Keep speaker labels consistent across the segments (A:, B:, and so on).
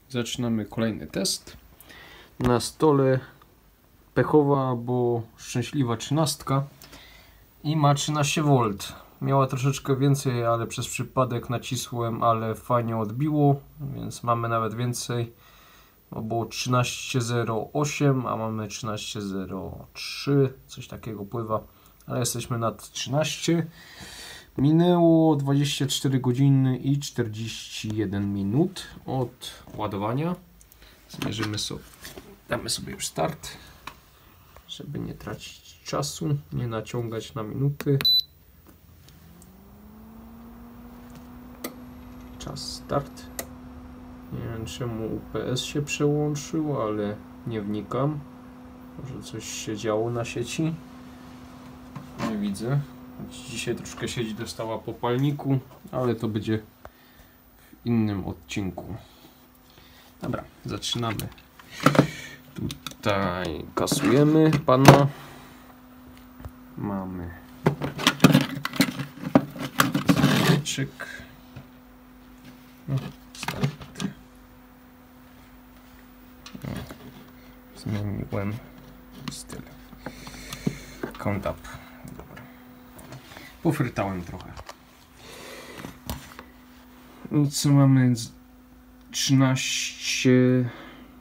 A: Zaczynamy kolejny test. Na stole pechowa, bo szczęśliwa 13 i ma 13V. Miała troszeczkę więcej, ale przez przypadek nacisłem, ale fajnie odbiło, więc mamy nawet więcej. Bo było 13.08, a mamy 13.03, coś takiego pływa, ale jesteśmy nad 13. Minęło 24 godziny i 41 minut od ładowania. Zmierzymy sobie, damy sobie już start, żeby nie tracić czasu, nie naciągać na minuty. Czas start. Nie wiem, czemu UPS się przełączył, ale nie wnikam. Może coś się działo na sieci. Nie widzę. Dzisiaj troszkę sieć dostała po palniku, ale to będzie w innym odcinku. Dobra, zaczynamy. Tutaj kasujemy pana. Mamy zameczek. Start. Zmieniłem styl. Count up. Dobra. Pofrytałem trochę. I co mamy? 13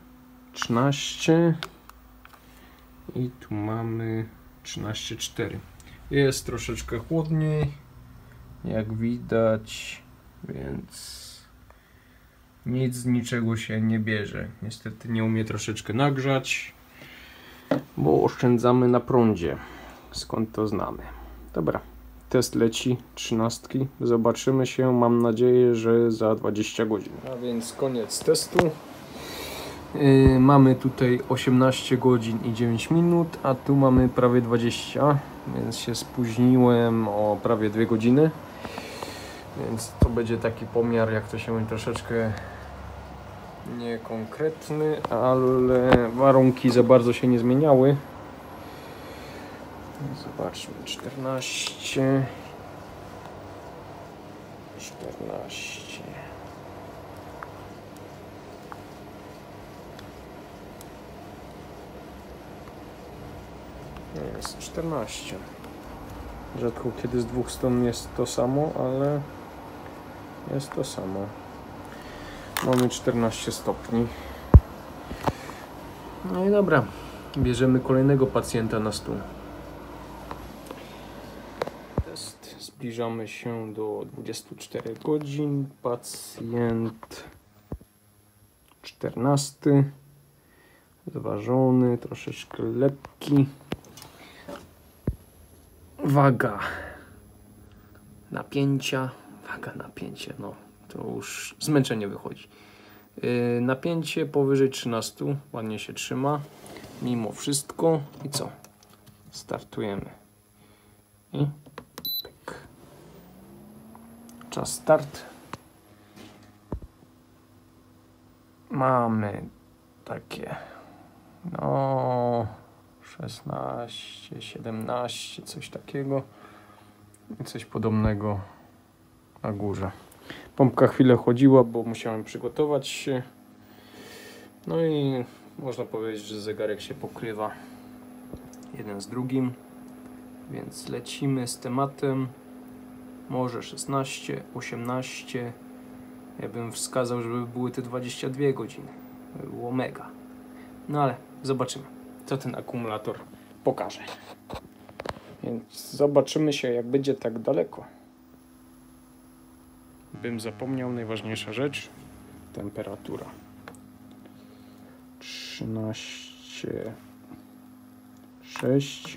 A: i tu mamy 13,4. Jest troszeczkę chłodniej, jak widać, więc nic z niczego się nie bierze. Niestety nie umie troszeczkę nagrzać, bo oszczędzamy na prądzie. Skąd to znamy? Dobra, test leci 13. Zobaczymy się, mam nadzieję, że za 20 godzin. A więc koniec testu. Mamy tutaj 18 godzin i 9 minut, a tu mamy prawie 20, więc się spóźniłem o prawie 2 godziny. Więc to będzie taki pomiar, jak to się troszeczkę niekonkretny, ale warunki za bardzo się nie zmieniały. Zobaczmy, 14. Jest 14. Rzadko kiedy z dwóch stron jest to samo, ale jest to samo. Mamy 14 stopni. No i dobra, bierzemy kolejnego pacjenta na stół. Test. Zbliżamy się do 24 godzin. Pacjent 14. Zważony, troszeczkę lekki. Waga napięcia. No to już zmęczenie wychodzi. Napięcie powyżej 13. Ładnie się trzyma. Mimo wszystko. I co? Startujemy. I pyk. Czas start. Mamy takie 16, 17, coś takiego i coś podobnego na górze. Pompka chwilę chodziła, bo musiałem przygotować się. No i można powiedzieć, że zegarek się pokrywa jeden z drugim, więc lecimy z tematem. Może 16, 18. Ja bym wskazał, żeby były te 22 godziny. To by było mega. No ale zobaczymy, co ten akumulator pokaże. Więc zobaczymy się, jak będzie tak daleko. Bym zapomniał, najważniejsza rzecz. Temperatura. 13,6.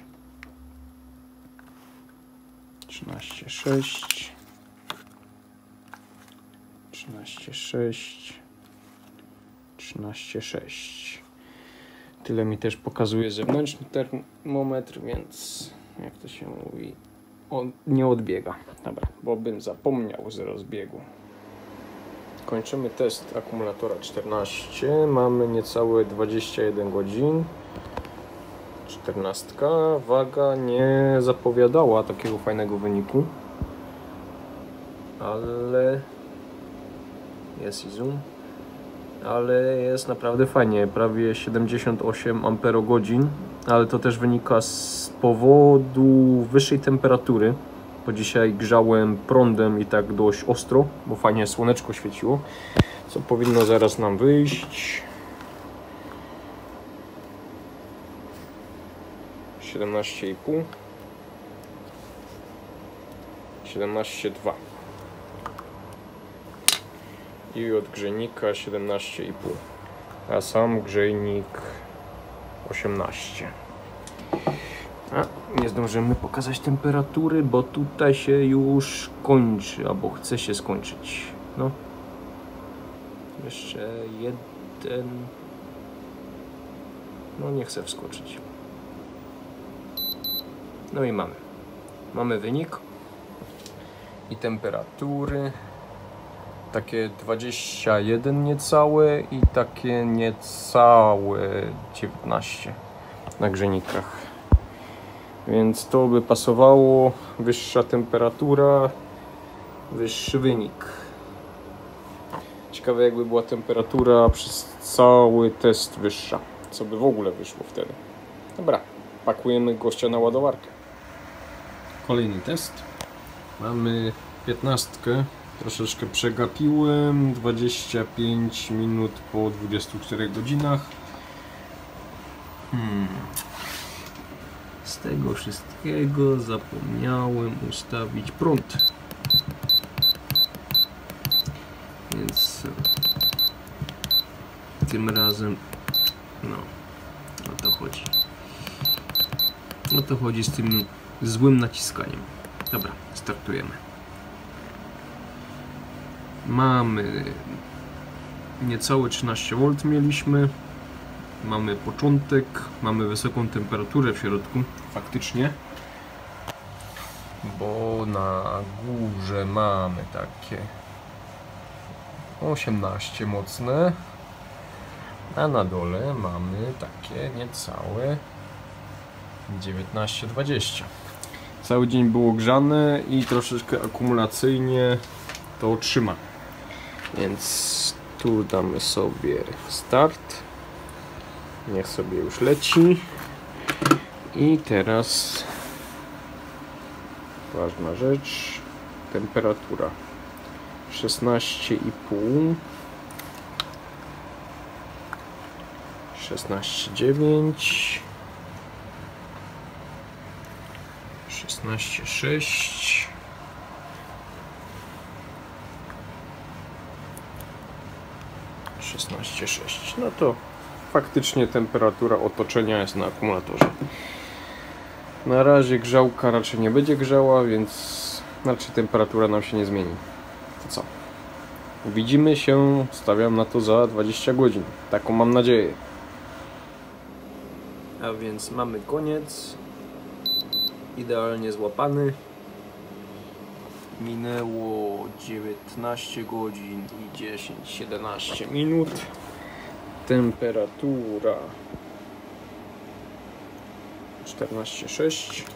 A: 13,6. 13,6. 13,6. Tyle mi też pokazuje zewnętrzny termometr, więc jak to się mówi, on nie odbiega. Dobra, bo bym zapomniał z rozbiegu. Kończymy test akumulatora 14. Mamy niecałe 21 godzin. 14. Waga nie zapowiadała takiego fajnego wyniku, ale jest i zoom. ale jest naprawdę fajnie, prawie 78 amperogodzin, ale to też wynika z powodu wyższej temperatury, bo dzisiaj grzałem prądem i tak dość ostro, bo fajnie słoneczko świeciło, co powinno zaraz nam wyjść. 17,5, 17,2 i od grzejnika 17,5, a sam grzejnik 18. A nie zdążymy pokazać temperatury, bo tutaj się już kończy, albo chce się skończyć. No, jeszcze jeden, no nie chcę wskoczyć. No i mamy wynik i temperatury. Takie 21 niecałe i takie niecałe 19 na grzejnikach. Więc to by pasowało. Wyższa temperatura, wyższy wynik. Ciekawe jakby była temperatura przez cały test wyższa. Co by w ogóle wyszło wtedy. Dobra, pakujemy gościa na ładowarkę. Kolejny test. Mamy 15. Troszeczkę przegapiłem. 25 minut po 24 godzinach. Z tego wszystkiego zapomniałem ustawić prąd. Więc tym razem o to chodzi. O to chodzi z tym złym naciskaniem. Dobra, startujemy. Mamy niecałe 13V mieliśmy. Mamy początek, mamy wysoką temperaturę w środku, faktycznie. Bo na górze mamy takie 18 mocne, a na dole mamy takie niecałe 19-20. Cały dzień było grzane i troszeczkę akumulacyjnie to trzyma. Więc tu damy sobie start. Niech sobie już leci. I teraz ważna rzecz. Temperatura 16,5, 16,9, 16,6, 16,6. No to faktycznie temperatura otoczenia jest na akumulatorze. Na razie grzałka raczej nie będzie grzała, więc raczej temperatura nam się nie zmieni. To co? Widzimy się, stawiam na to za 20 godzin. Taką mam nadzieję. A więc mamy koniec. Idealnie złapany. Minęło 19 godzin i 10-17 minut. Temperatura 14,6,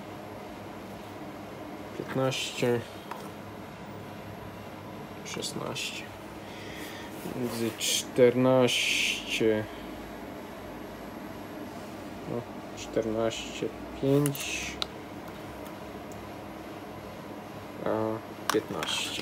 A: 15, 16, między 14, 14,5 a 15.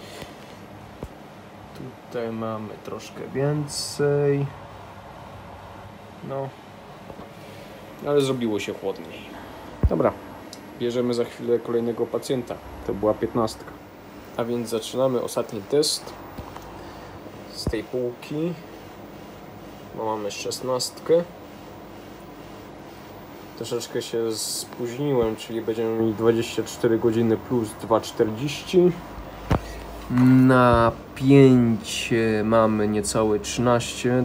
A: Tutaj mamy troszkę więcej. No, ale zrobiło się chłodniej. Dobra, bierzemy za chwilę kolejnego pacjenta. To była 15. A więc zaczynamy ostatni test z tej półki. No, mamy 16. Troszeczkę się spóźniłem, czyli będziemy mieli 24 godziny plus 2,40. Na 5 mamy niecałe 13,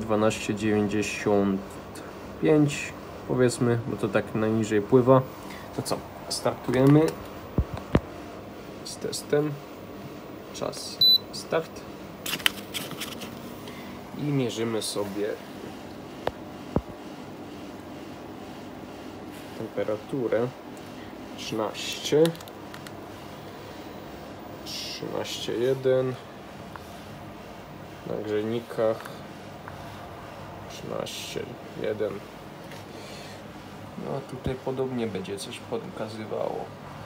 A: 12,95 powiedzmy, bo to tak najniżej pływa. To co? Startujemy z testem. Czas start. I mierzymy sobie temperaturę 13, 13,1, Na grzejnikach 13,1. No tutaj podobnie będzie coś pokazywało.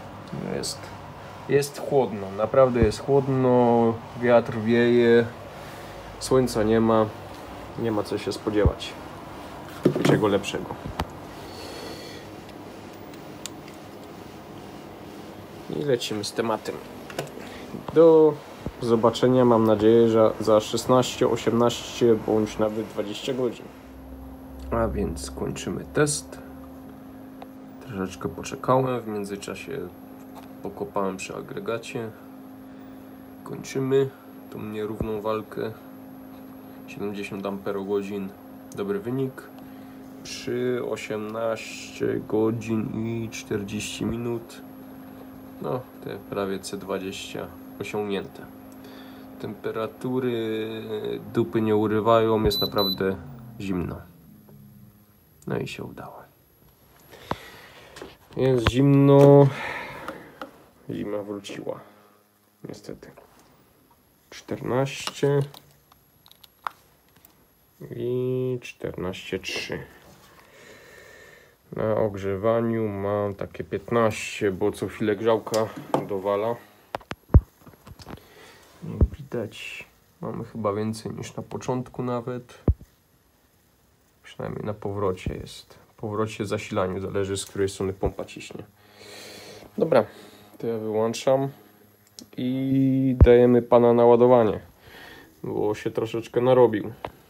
A: Jest chłodno, naprawdę jest chłodno, wiatr wieje, słońca nie ma co się spodziewać. Czego lepszego. I lecimy z tematem. Do zobaczenia, mam nadzieję, że za 16, 18 bądź nawet 20 godzin. A więc kończymy test. Troszeczkę poczekałem, w międzyczasie pokopałem przy agregacie. Kończymy tą nierówną walkę. 70 Ah, dobry wynik. Przy 18 godzin i 40 minut. No, te prawie C20 osiągnięte. Temperatury dupy nie urywają, jest naprawdę zimno. No i się udało. Jest zimno. Zima wróciła. Niestety. 14 i 14,3. Na ogrzewaniu mam takie 15, bo co chwilę grzałka dowala. Jak widać, mamy chyba więcej niż na początku nawet. Przynajmniej na powrocie jest. W powrocie zasilaniu, zależy z której strony pompa ciśnie. Dobra, to ja wyłączam i dajemy pana na ładowanie, bo się troszeczkę narobił.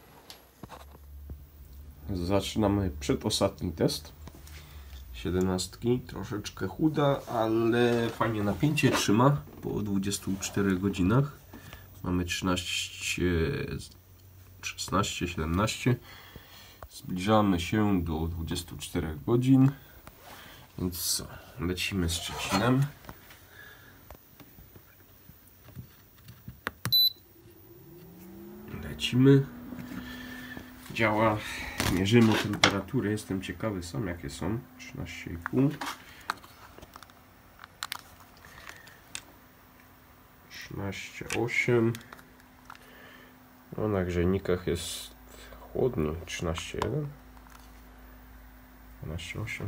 A: Zaczynamy przedostatni test. 17, troszeczkę chuda, ale fajnie napięcie trzyma po 24 godzinach. Mamy 13, 16, 17. Zbliżamy się do 24 godzin. Więc co? Lecimy z Szczecinem. Lecimy. Działa. Mierzymy temperatury. Jestem ciekawy sam jakie są. 13,5. 13,8. No, na grzejnikach jest chłodniej. 13,1. 12,8.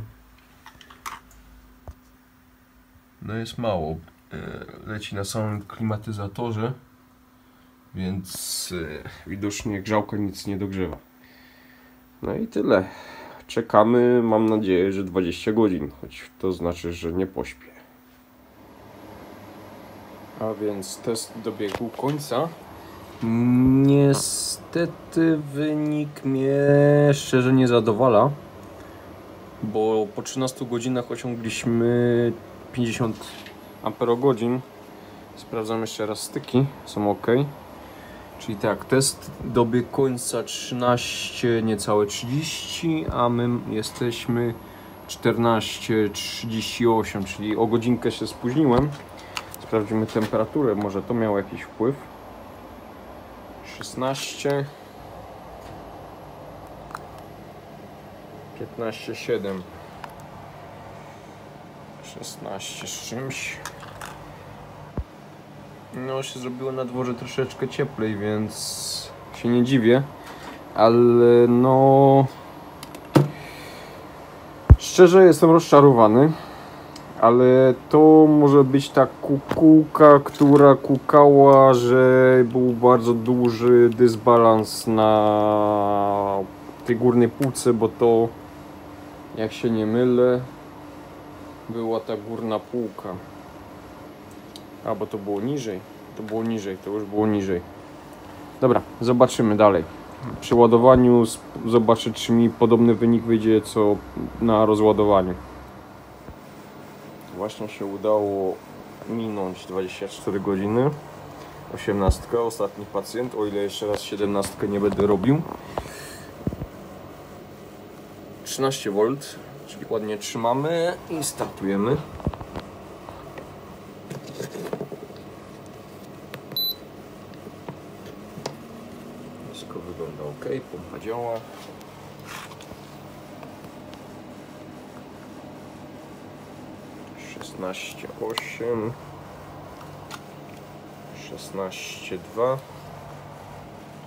A: No jest mało. Leci na samym klimatyzatorze, więc widocznie grzałka nic nie dogrzewa. No i tyle. Czekamy, mam nadzieję, że 20 godzin, choć to znaczy, że nie pośpię. A więc test dobiegł końca. Niestety wynik mnie szczerze nie zadowala, bo po 13 godzinach osiągliśmy 50 amperogodzin. Sprawdzam jeszcze raz styki, są ok. Czyli tak, test dobiegł końca 13, niecałe 30, a my jesteśmy 14:38, czyli o godzinkę się spóźniłem. Sprawdzimy temperaturę, może to miało jakiś wpływ. 16, 15,7, 16 z czymś. No, się zrobiło na dworze troszeczkę cieplej, więc się nie dziwię, ale no szczerze jestem rozczarowany, ale to może być ta kukułka, która kukała, że był bardzo duży dysbalans na tej górnej półce, bo to, jak się nie mylę, była ta górna półka. A, bo to było niżej. To już było niżej. Dobra, zobaczymy dalej. Przy ładowaniu zobaczę, czy mi podobny wynik wyjdzie co na rozładowaniu. Właśnie się udało minąć 24 godziny. 18, ostatni pacjent, o ile jeszcze raz 17 nie będę robił. 13 V, czyli ładnie trzymamy i startujemy. Wszystko wygląda ok, pompa działa. Szesnaście 8, 16,2,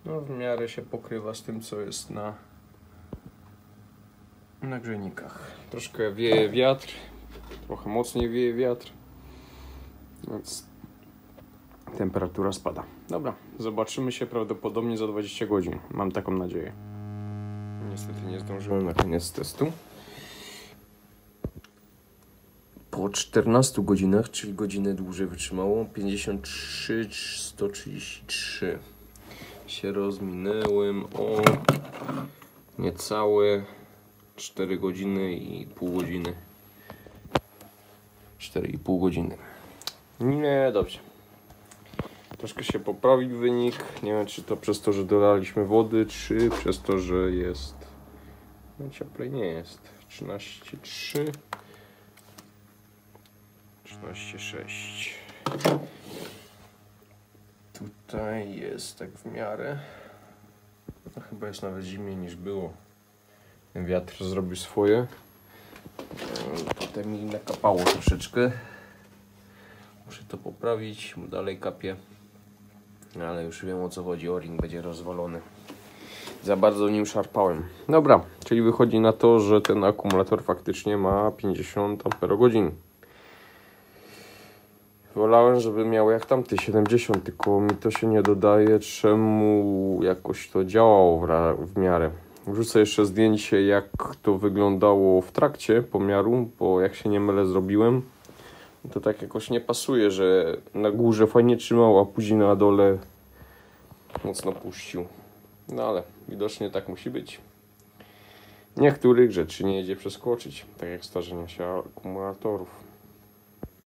A: No w miarę się pokrywa z tym, co jest na grzejnikach. Troszkę wieje wiatr, trochę mocniej wieje wiatr, więc temperatura spada. Dobra, zobaczymy się prawdopodobnie za 20 godzin. Mam taką nadzieję. Niestety nie zdążyłem na koniec testu. Po 14 godzinach, czyli godzinę dłużej wytrzymało, 53,133 się rozminęłem o niecałe 4 godziny i pół godziny. 4,5 godziny. Nie, dobrze. Troszkę się poprawił wynik. Nie wiem, czy to przez to, że dolaliśmy wody, czy przez to, że jest... No cieplej nie jest. 13,3 13,6. Tutaj jest tak w miarę. No, chyba jest nawet zimniej niż było. Wiatr zrobił swoje. Potem mi nakapało troszeczkę. Muszę to poprawić, bo dalej kapie. Ale już wiem, o co chodzi. O-ring będzie rozwalony. Za bardzo nim szarpałem. Dobra, czyli wychodzi na to, że ten akumulator faktycznie ma 50 Ah. Wolałem, żeby miał jak tamty 70, tylko mi to się nie dodaje, czemu jakoś to działało w miarę. Wrzucę jeszcze zdjęcie, jak to wyglądało w trakcie pomiaru, bo jak się nie mylę zrobiłem, to tak jakoś nie pasuje, że na górze fajnie trzymał, a później na dole mocno puścił. No ale widocznie tak musi być. Niektórych rzeczy nie jedzie przeskoczyć, tak jak starzenie się akumulatorów.